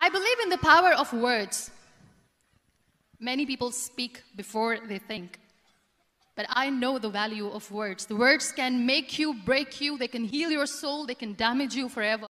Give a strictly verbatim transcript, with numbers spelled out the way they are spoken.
I believe in the power of words. Many people speak before they think. But I know the value of words. The words can make you, break you, they can heal your soul, they can damage you forever.